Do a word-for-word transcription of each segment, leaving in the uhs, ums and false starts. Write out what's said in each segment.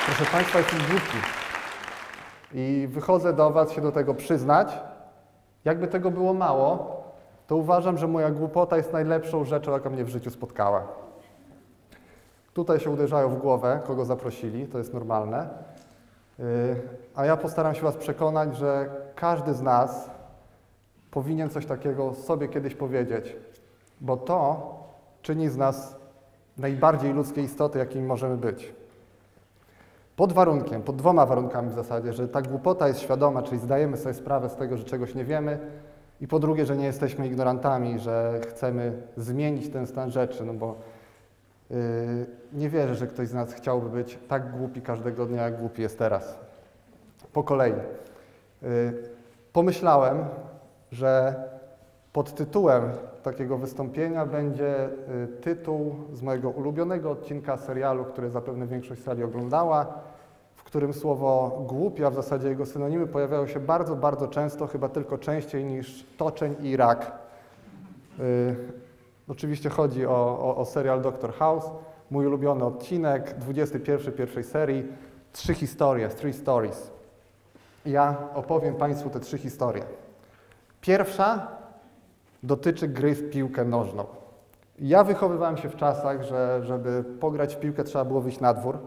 Proszę Państwa, jestem głupi. I wychodzę do Was się do tego przyznać. Jakby tego było mało, to uważam, że moja głupota jest najlepszą rzeczą, jaka mnie w życiu spotkała. Tutaj się uderzają w głowę, kogo zaprosili, to jest normalne. A ja postaram się Was przekonać, że każdy z nas powinien coś takiego sobie kiedyś powiedzieć, bo to czyni z nas najbardziej ludzkie istoty, jakimi możemy być. Pod warunkiem, pod dwoma warunkami w zasadzie, że ta głupota jest świadoma, czyli zdajemy sobie sprawę z tego, że czegoś nie wiemy, i po drugie, że nie jesteśmy ignorantami, że chcemy zmienić ten stan rzeczy, no bo yy, nie wierzę, że ktoś z nas chciałby być tak głupi każdego dnia, jak głupi jest teraz. Po kolei. Yy, pomyślałem, że pod tytułem takiego wystąpienia będzie yy, tytuł z mojego ulubionego odcinka serialu, który zapewne większość sali oglądała, w którym słowo głupi, a w zasadzie jego synonimy pojawiają się bardzo, bardzo często, chyba tylko częściej niż toczeń i rak. Yy, oczywiście chodzi o, o, o serial doktor House, mój ulubiony odcinek, dwudziesty pierwszy pierwszej serii, trzy historie, three stories. Ja opowiem Państwu te trzy historie. Pierwsza dotyczy gry w piłkę nożną. Ja wychowywałem się w czasach, że żeby pograć w piłkę trzeba było wyjść na dwór.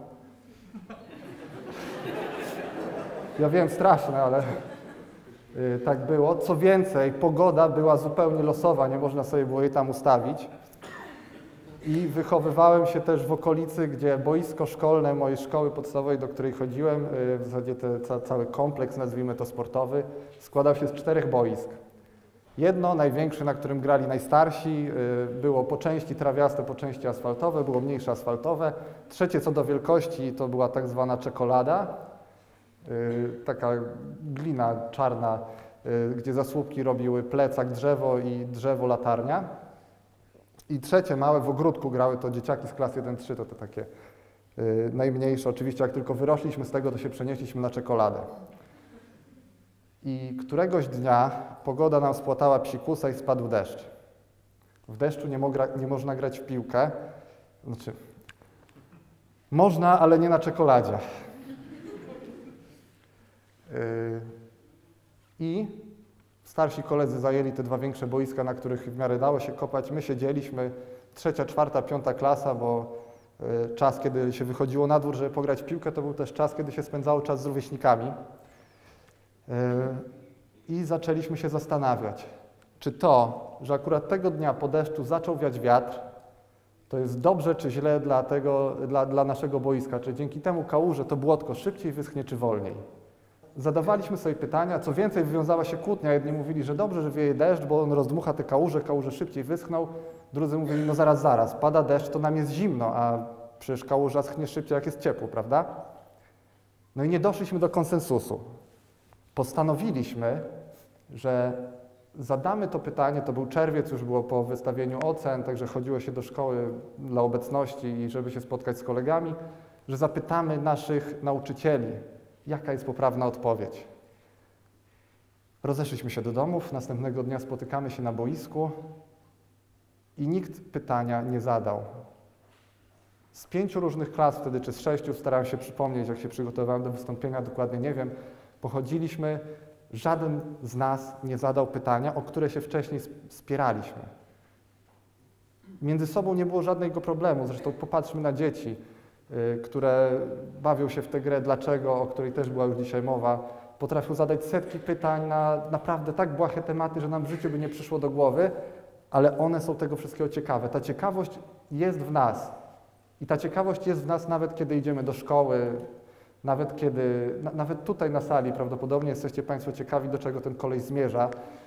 Ja wiem, straszne, ale yy, tak było. Co więcej, pogoda była zupełnie losowa, nie można sobie było jej tam ustawić. I wychowywałem się też w okolicy, gdzie boisko szkolne mojej szkoły podstawowej, do której chodziłem, yy, w zasadzie te, ca, cały kompleks, nazwijmy to sportowy, składał się z czterech boisk. Jedno, największe, na którym grali najstarsi, yy, było po części trawiaste, po części asfaltowe, było mniejsze asfaltowe. Trzecie co do wielkości to była tak zwana czekolada. Yy, taka glina czarna, yy, gdzie zasłupki robiły plecak, drzewo i drzewo latarnia. I trzecie małe w ogródku grały to dzieciaki z klas jeden trzy, to te takie yy, najmniejsze. Oczywiście jak tylko wyrośliśmy z tego, to się przenieśliśmy na czekoladę. I któregoś dnia pogoda nam spłatała psikusa i spadł deszcz. W deszczu nie, mogra, nie można grać w piłkę. Znaczy, można, ale nie na czekoladzie. I starsi koledzy zajęli te dwa większe boiska, na których w miarę dało się kopać. My siedzieliśmy, trzecia, czwarta, piąta klasa, bo czas, kiedy się wychodziło na dwór, żeby pograć w piłkę, to był też czas, kiedy się spędzało czas z rówieśnikami. I zaczęliśmy się zastanawiać, czy to, że akurat tego dnia po deszczu zaczął wiać wiatr, to jest dobrze czy źle dla, tego, dla, dla naszego boiska, czy dzięki temu kałuże to błotko szybciej wyschnie czy wolniej. Zadawaliśmy sobie pytania, co więcej wywiązała się kłótnia. Jedni mówili, że dobrze, że wieje deszcz, bo on rozdmucha te kałuże, kałuże szybciej wyschną. Drudzy mówili, no zaraz, zaraz, pada deszcz, to nam jest zimno, a przecież kałuża schnie szybciej, jak jest ciepło, prawda? No i nie doszliśmy do konsensusu. Postanowiliśmy, że zadamy to pytanie, to był czerwiec, już było po wystawieniu ocen, także chodziło się do szkoły dla obecności i żeby się spotkać z kolegami, że zapytamy naszych nauczycieli, jaka jest poprawna odpowiedź. Rozeszliśmy się do domów, następnego dnia spotykamy się na boisku i nikt pytania nie zadał. Z pięciu różnych klas wtedy, czy z sześciu, starałem się przypomnieć, jak się przygotowałem do wystąpienia, dokładnie nie wiem, pochodziliśmy, żaden z nas nie zadał pytania, o które się wcześniej spieraliśmy. Między sobą nie było żadnego problemu, zresztą popatrzmy na dzieci, które bawią się w tę grę dlaczego, o której też była już dzisiaj mowa, potrafią zadać setki pytań na naprawdę tak błahe tematy, że nam w życiu by nie przyszło do głowy, ale one są tego wszystkiego ciekawe. Ta ciekawość jest w nas i ta ciekawość jest w nas nawet kiedy idziemy do szkoły, nawet kiedy, na, nawet tutaj na sali prawdopodobnie jesteście Państwo ciekawi, do czego ten koleś zmierza.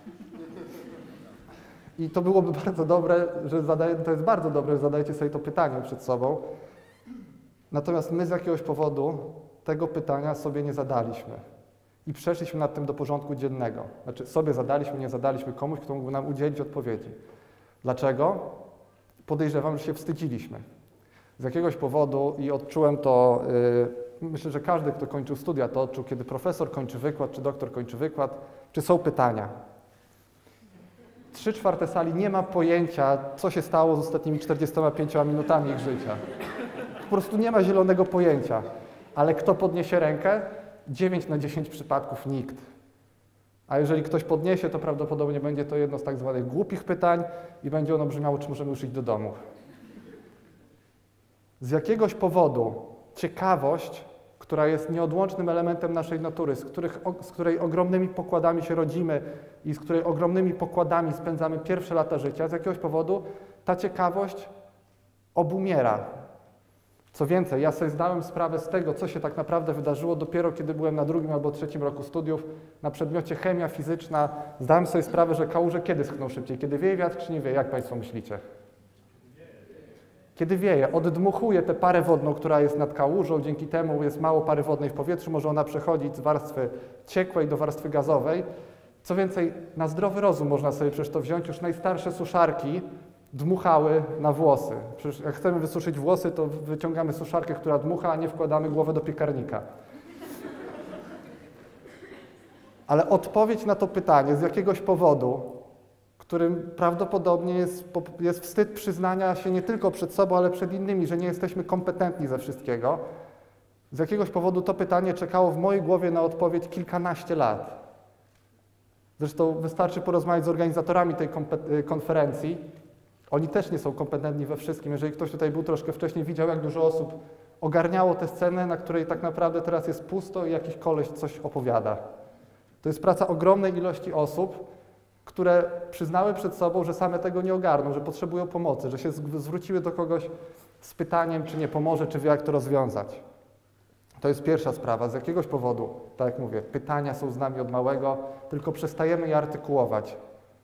I to byłoby bardzo dobre, że zadaje, to jest bardzo dobre, że zadajecie sobie to pytanie przed sobą. Natomiast my z jakiegoś powodu tego pytania sobie nie zadaliśmy i przeszliśmy nad tym do porządku dziennego. Znaczy sobie zadaliśmy, nie zadaliśmy komuś, kto mógłby nam udzielić odpowiedzi. Dlaczego? Podejrzewam, że się wstydziliśmy. Z jakiegoś powodu i odczułem to, yy, myślę, że każdy, kto kończył studia, to odczuł, kiedy profesor kończy wykład, czy doktor kończy wykład, czy są pytania. Trzy czwarte sali nie ma pojęcia, co się stało z ostatnimi czterdziestoma pięcioma minutami ich życia. Po prostu nie ma zielonego pojęcia. Ale kto podniesie rękę? dziewięć na dziesięć przypadków nikt. A jeżeli ktoś podniesie, to prawdopodobnie będzie to jedno z tak zwanych głupich pytań i będzie ono brzmiało, czy możemy już iść do domu. Z jakiegoś powodu ciekawość, która jest nieodłącznym elementem naszej natury, z, których, z której ogromnymi pokładami się rodzimy i z której ogromnymi pokładami spędzamy pierwsze lata życia, z jakiegoś powodu ta ciekawość obumiera. Co więcej, ja sobie zdałem sprawę z tego, co się tak naprawdę wydarzyło dopiero kiedy byłem na drugim albo trzecim roku studiów na przedmiocie chemia fizyczna. Zdałem sobie sprawę, że kałuże kiedy schną szybciej? Kiedy wieje wiatr, czy nie wieje? Jak Państwo myślicie? Kiedy wieje, oddmuchuje tę parę wodną, która jest nad kałużą, dzięki temu jest mało pary wodnej w powietrzu, może ona przechodzić z warstwy ciekłej do warstwy gazowej. Co więcej, na zdrowy rozum można sobie przecież to wziąć, już najstarsze suszarki dmuchały na włosy. Przecież jak chcemy wysuszyć włosy, to wyciągamy suszarkę, która dmucha, a nie wkładamy głowę do piekarnika. Ale odpowiedź na to pytanie z jakiegoś powodu, którym prawdopodobnie jest, jest wstyd przyznania się nie tylko przed sobą, ale przed innymi, że nie jesteśmy kompetentni ze wszystkiego. Z jakiegoś powodu to pytanie czekało w mojej głowie na odpowiedź kilkanaście lat. Zresztą wystarczy porozmawiać z organizatorami tej konferencji. Oni też nie są kompetentni we wszystkim. Jeżeli ktoś tutaj był troszkę wcześniej, widział, jak dużo osób ogarniało tę scenę, na której tak naprawdę teraz jest pusto i jakiś koleś coś opowiada. To jest praca ogromnej ilości osób, które przyznały przed sobą, że same tego nie ogarną, że potrzebują pomocy, że się zwróciły do kogoś z pytaniem, czy nie pomoże, czy wie, jak to rozwiązać. To jest pierwsza sprawa. Z jakiegoś powodu, tak jak mówię, pytania są z nami od małego, tylko przestajemy je artykułować.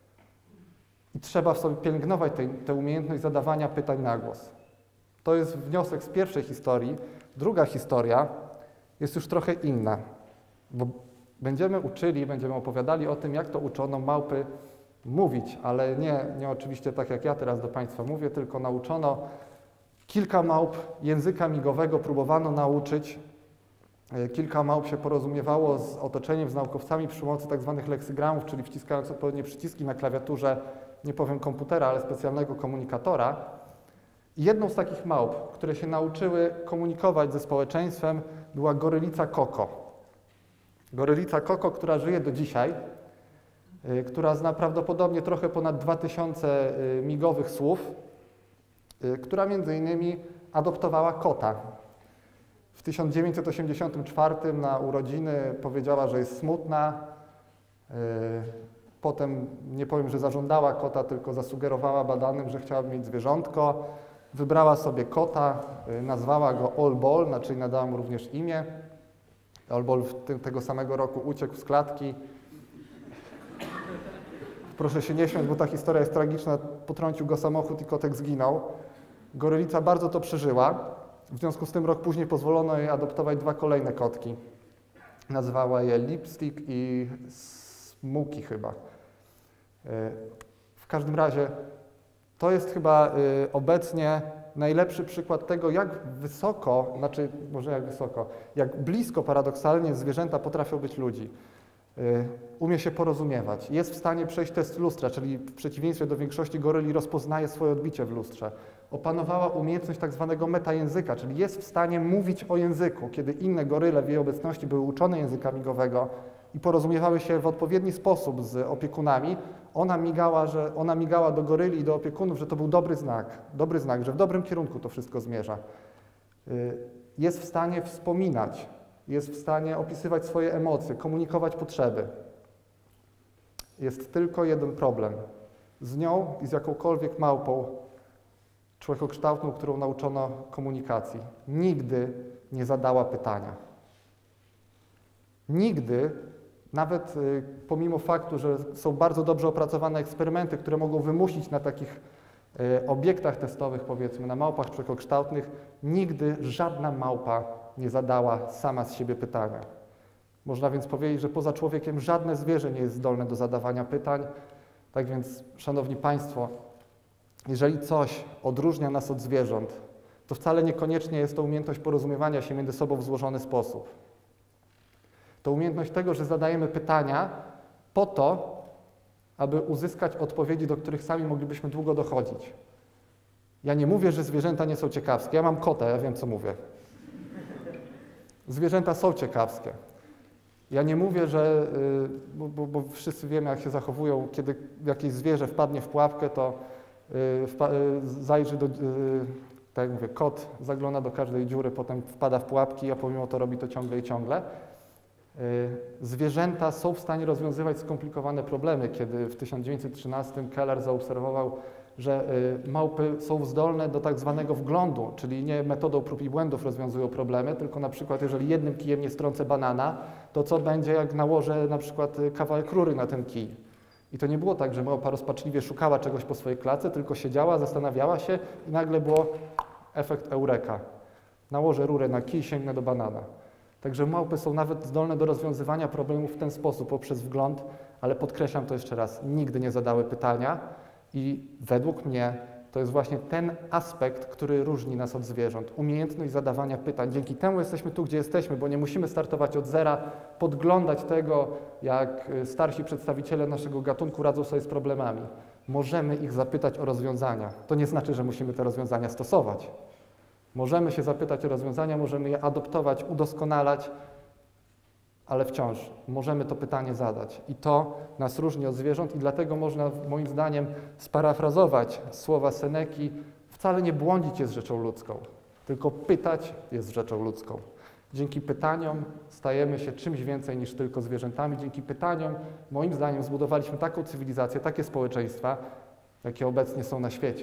I trzeba w sobie pielęgnować tę umiejętność zadawania pytań na głos. To jest wniosek z pierwszej historii. Druga historia jest już trochę inna, bo będziemy uczyli, będziemy opowiadali o tym, jak to uczono małpy mówić, ale nie, nie oczywiście tak jak ja teraz do Państwa mówię, tylko nauczono kilka małp języka migowego, próbowano nauczyć. Kilka małp się porozumiewało z otoczeniem, z naukowcami przy pomocy tak zwanych leksygramów, czyli wciskając odpowiednie przyciski na klawiaturze, nie powiem komputera, ale specjalnego komunikatora. I jedną z takich małp, które się nauczyły komunikować ze społeczeństwem, była gorylica Koko. Gorylica Koko, która żyje do dzisiaj, y, która zna prawdopodobnie trochę ponad dwa tysiące y, migowych słów, y, która między innymi adoptowała kota. W tysiąc dziewięćset osiemdziesiątym czwartym na urodziny powiedziała, że jest smutna. Y, potem nie powiem, że zażądała kota, tylko zasugerowała badanym, że chciałaby mieć zwierzątko. Wybrała sobie kota, y, nazwała go All Ball, znaczy nadała mu również imię. Olbol w tym, tego samego roku uciekł z klatki. Proszę się nie śmiać, bo ta historia jest tragiczna. Potrącił go samochód i kotek zginął. Gorylica bardzo to przeżyła. W związku z tym rok później pozwolono jej adoptować dwa kolejne kotki. Nazwała je Lipstick i Smuki chyba. W każdym razie to jest chyba obecnie najlepszy przykład tego, jak wysoko, znaczy może jak wysoko, jak blisko paradoksalnie zwierzęta potrafią być ludzi. Umie się porozumiewać, jest w stanie przejść test lustra, czyli w przeciwieństwie do większości goryli rozpoznaje swoje odbicie w lustrze. Opanowała umiejętność tak zwanego metajęzyka, czyli jest w stanie mówić o języku. Kiedy inne goryle w jej obecności były uczone języka migowego i porozumiewały się w odpowiedni sposób z opiekunami, ona migała, że, ona migała do goryli i do opiekunów, że to był dobry znak, dobry znak, że w dobrym kierunku to wszystko zmierza. Jest w stanie wspominać, jest w stanie opisywać swoje emocje, komunikować potrzeby. Jest tylko jeden problem. Z nią i z jakąkolwiek małpą człowiekokształtną, którą nauczono komunikacji, nigdy nie zadała pytania. Nigdy, nawet y, pomimo faktu, że są bardzo dobrze opracowane eksperymenty, które mogą wymusić na takich y, obiektach testowych, powiedzmy, na małpach człowiekokształtnych, nigdy żadna małpa nie zadała sama z siebie pytania. Można więc powiedzieć, że poza człowiekiem żadne zwierzę nie jest zdolne do zadawania pytań. Tak więc, Szanowni Państwo, jeżeli coś odróżnia nas od zwierząt, to wcale niekoniecznie jest to umiejętność porozumiewania się między sobą w złożony sposób. To umiejętność tego, że zadajemy pytania po to, aby uzyskać odpowiedzi, do których sami moglibyśmy długo dochodzić. Ja nie mówię, że zwierzęta nie są ciekawskie. Ja mam kota, ja wiem, co mówię. Zwierzęta są ciekawskie. Ja nie mówię, że, bo, bo, bo wszyscy wiemy, jak się zachowują, kiedy jakieś zwierzę wpadnie w pułapkę, to zajrzy do, tak jak mówię, kot zagląda do każdej dziury, potem wpada w pułapki, a pomimo to robi to ciągle i ciągle. Zwierzęta są w stanie rozwiązywać skomplikowane problemy. Kiedy w tysiąc dziewięćset trzynastym Keller zaobserwował, że małpy są zdolne do tak zwanego wglądu, czyli nie metodą prób i błędów rozwiązują problemy, tylko na przykład jeżeli jednym kijem nie strącę banana, to co będzie, jak nałożę na przykład kawałek rury na ten kij. I to nie było tak, że małpa rozpaczliwie szukała czegoś po swojej klatce, tylko siedziała, zastanawiała się i nagle było efekt eureka. Nałożę rurę na kij, sięgnę do banana. Także małpy są nawet zdolne do rozwiązywania problemów w ten sposób, poprzez wgląd, ale podkreślam to jeszcze raz, nigdy nie zadały pytania i według mnie to jest właśnie ten aspekt, który różni nas od zwierząt. Umiejętność zadawania pytań. Dzięki temu jesteśmy tu, gdzie jesteśmy, bo nie musimy startować od zera, podglądać tego, jak starsi przedstawiciele naszego gatunku radzą sobie z problemami. Możemy ich zapytać o rozwiązania. To nie znaczy, że musimy te rozwiązania stosować. Możemy się zapytać o rozwiązania, możemy je adoptować, udoskonalać, ale wciąż możemy to pytanie zadać. I to nas różni od zwierząt i dlatego można, moim zdaniem, sparafrazować słowa Seneki: wcale nie błądzić jest rzeczą ludzką, tylko pytać jest rzeczą ludzką. Dzięki pytaniom stajemy się czymś więcej niż tylko zwierzętami. Dzięki pytaniom, moim zdaniem, zbudowaliśmy taką cywilizację, takie społeczeństwa, jakie obecnie są na świecie.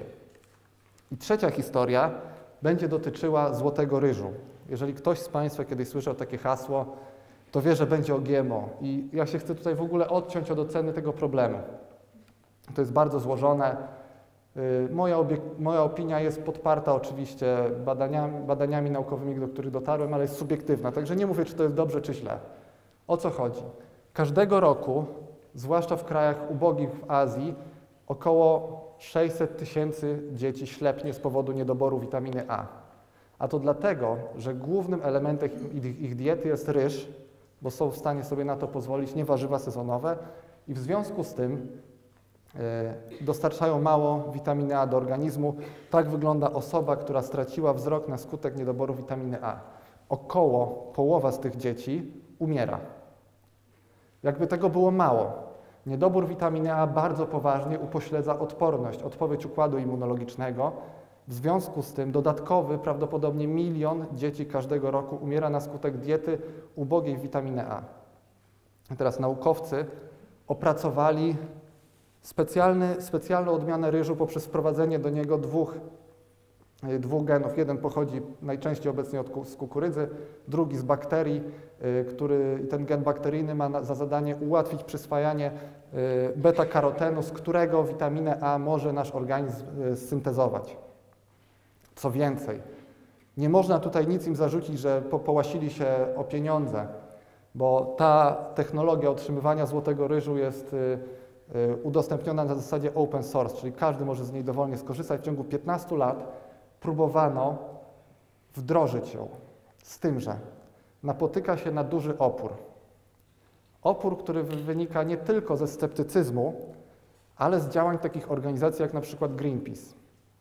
I trzecia historia będzie dotyczyła złotego ryżu. Jeżeli ktoś z Państwa kiedyś słyszał takie hasło, to wie, że będzie o G M O. I ja się chcę tutaj w ogóle odciąć od oceny tego problemu. To jest bardzo złożone. Moja, moja opinia jest podparta oczywiście badaniami, badaniami naukowymi, do których dotarłem, ale jest subiektywna. Także nie mówię, czy to jest dobrze, czy źle. O co chodzi? Każdego roku, zwłaszcza w krajach ubogich w Azji, około sześćset tysięcy dzieci ślepnie z powodu niedoboru witaminy A. A to dlatego, że głównym elementem ich, ich diety jest ryż, bo są w stanie sobie na to pozwolić, nie warzywa sezonowe i w związku z tym y, dostarczają mało witaminy A do organizmu. Tak wygląda osoba, która straciła wzrok na skutek niedoboru witaminy A. Około połowa z tych dzieci umiera. Jakby tego było mało, niedobór witaminy A bardzo poważnie upośledza odporność, odpowiedź układu immunologicznego. W związku z tym dodatkowy, prawdopodobnie milion dzieci każdego roku umiera na skutek diety ubogiej w witaminę A. A teraz naukowcy opracowali specjalny, specjalną odmianę ryżu poprzez wprowadzenie do niego dwóch, dwóch genów. Jeden pochodzi najczęściej obecnie od, z kukurydzy, drugi z bakterii, który ten gen bakteryjny ma na, za zadanie ułatwić przyswajanie beta-karotenu, z którego witaminę A może nasz organizm syntezować. Co więcej, nie można tutaj nic im zarzucić, że po, połasili się o pieniądze, bo ta technologia otrzymywania złotego ryżu jest y, y, udostępniona na zasadzie open source, czyli każdy może z niej dowolnie skorzystać. W ciągu piętnastu lat próbowano wdrożyć ją, z tym, że napotyka się na duży opór. Opór, który wynika nie tylko ze sceptycyzmu, ale z działań takich organizacji jak na przykład Greenpeace,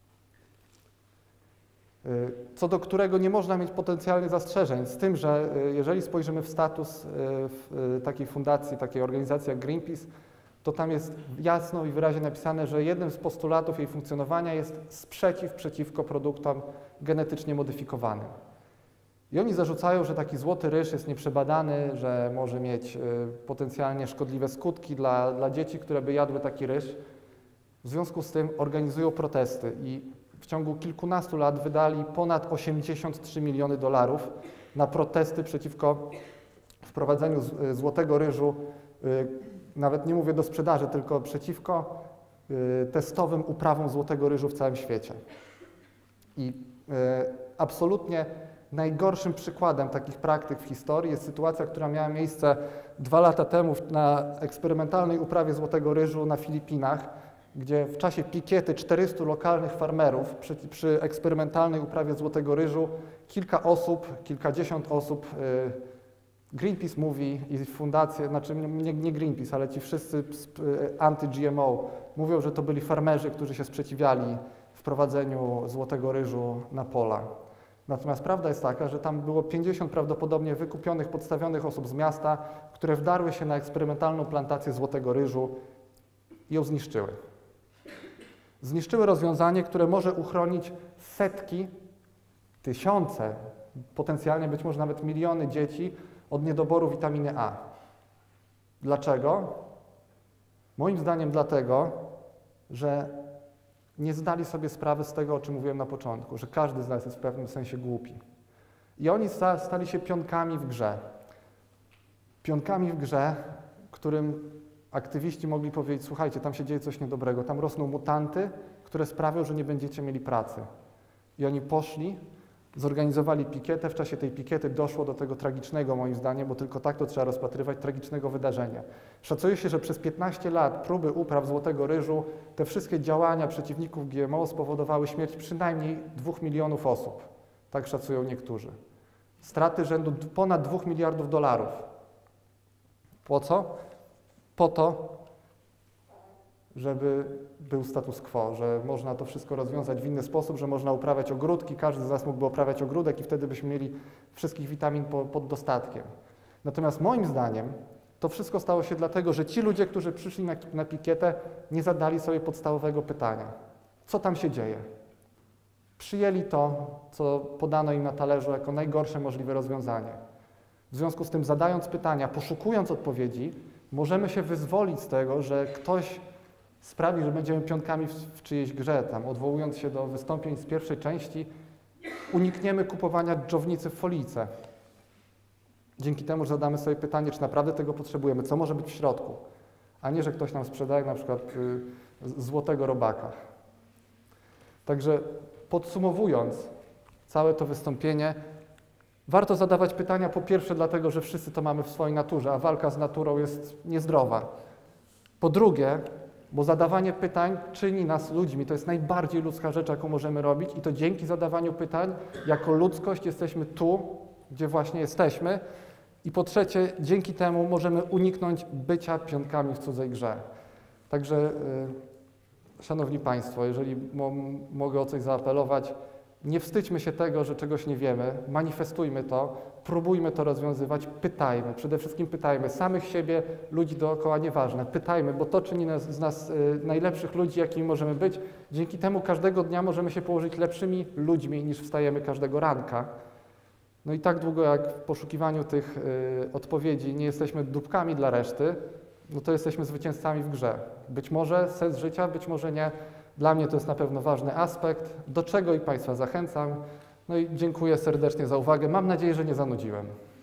co do którego nie można mieć potencjalnych zastrzeżeń, z tym, że jeżeli spojrzymy w status w takiej fundacji, takiej organizacji jak Greenpeace, to tam jest jasno i wyraźnie napisane, że jednym z postulatów jej funkcjonowania jest sprzeciw przeciwko produktom genetycznie modyfikowanym. I oni zarzucają, że taki złoty ryż jest nieprzebadany, że może mieć potencjalnie szkodliwe skutki dla, dla dzieci, które by jadły taki ryż. W związku z tym organizują protesty i w ciągu kilkunastu lat wydali ponad osiemdziesiąt trzy miliony dolarów na protesty przeciwko wprowadzeniu złotego ryżu, nawet nie mówię do sprzedaży, tylko przeciwko testowym uprawom złotego ryżu w całym świecie. I absolutnie najgorszym przykładem takich praktyk w historii jest sytuacja, która miała miejsce dwa lata temu na eksperymentalnej uprawie złotego ryżu na Filipinach, gdzie w czasie pikiety czterystu lokalnych farmerów przy, przy eksperymentalnej uprawie złotego ryżu kilka osób, kilkadziesiąt osób, Greenpeace mówi i fundacje, znaczy nie, nie Greenpeace, ale ci wszyscy anty-G M O mówią, że to byli farmerzy, którzy się sprzeciwiali wprowadzeniu złotego ryżu na pola. Natomiast prawda jest taka, że tam było pięćdziesiąt prawdopodobnie wykupionych, podstawionych osób z miasta, które wdarły się na eksperymentalną plantację złotego ryżu i ją zniszczyły. Zniszczyły rozwiązanie, które może uchronić setki, tysiące, potencjalnie być może nawet miliony dzieci od niedoboru witaminy A. Dlaczego? Moim zdaniem dlatego, że nie zdali sobie sprawy z tego, o czym mówiłem na początku, że każdy z nas jest w pewnym sensie głupi. I oni stali się pionkami w grze. Pionkami w grze, którym aktywiści mogli powiedzieć: słuchajcie, tam się dzieje coś niedobrego, tam rosną mutanty, które sprawią, że nie będziecie mieli pracy. I oni poszli, zorganizowali pikietę. W czasie tej pikiety doszło do tego tragicznego, moim zdaniem, bo tylko tak to trzeba rozpatrywać, tragicznego wydarzenia. Szacuje się, że przez piętnaście lat próby upraw złotego ryżu, te wszystkie działania przeciwników G M O spowodowały śmierć przynajmniej dwóch milionów osób. Tak szacują niektórzy. Straty rzędu ponad dwóch miliardów dolarów. Po co? Po to, żeby był status quo, że można to wszystko rozwiązać w inny sposób, że można uprawiać ogródki, każdy z nas mógłby uprawiać ogródek i wtedy byśmy mieli wszystkich witamin po, pod dostatkiem. Natomiast moim zdaniem to wszystko stało się dlatego, że ci ludzie, którzy przyszli na, na pikietę, nie zadali sobie podstawowego pytania. Co tam się dzieje? Przyjęli to, co podano im na talerzu jako najgorsze możliwe rozwiązanie. W związku z tym, zadając pytania, poszukując odpowiedzi, możemy się wyzwolić z tego, że ktoś sprawi, że będziemy pionkami w, w czyjejś grze. Tam, odwołując się do wystąpień z pierwszej części, unikniemy kupowania dżownicy w folijce. Dzięki temu, że zadamy sobie pytanie, czy naprawdę tego potrzebujemy, co może być w środku, a nie, że ktoś nam sprzedaje na przykład y, złotego robaka. Także podsumowując całe to wystąpienie, warto zadawać pytania po pierwsze dlatego, że wszyscy to mamy w swojej naturze, a walka z naturą jest niezdrowa. Po drugie, bo zadawanie pytań czyni nas ludźmi. To jest najbardziej ludzka rzecz, jaką możemy robić i to dzięki zadawaniu pytań jako ludzkość jesteśmy tu, gdzie właśnie jesteśmy. I po trzecie, dzięki temu możemy uniknąć bycia pionkami w cudzej grze. Także, yy, szanowni Państwo, jeżeli mo mogę o coś zaapelować, nie wstydźmy się tego, że czegoś nie wiemy, manifestujmy to, próbujmy to rozwiązywać, pytajmy, przede wszystkim pytajmy samych siebie, ludzi dookoła, nieważne, pytajmy, bo to czyni nas, z nas y, najlepszych ludzi, jakimi możemy być. Dzięki temu każdego dnia możemy się położyć lepszymi ludźmi, niż wstajemy każdego ranka. No i tak długo, jak w poszukiwaniu tych y, odpowiedzi nie jesteśmy dupkami dla reszty, no to jesteśmy zwycięzcami w grze. Być może sens życia, być może nie. Dla mnie to jest na pewno ważny aspekt, do czego i Państwa zachęcam. No i dziękuję serdecznie za uwagę. Mam nadzieję, że nie zanudziłem.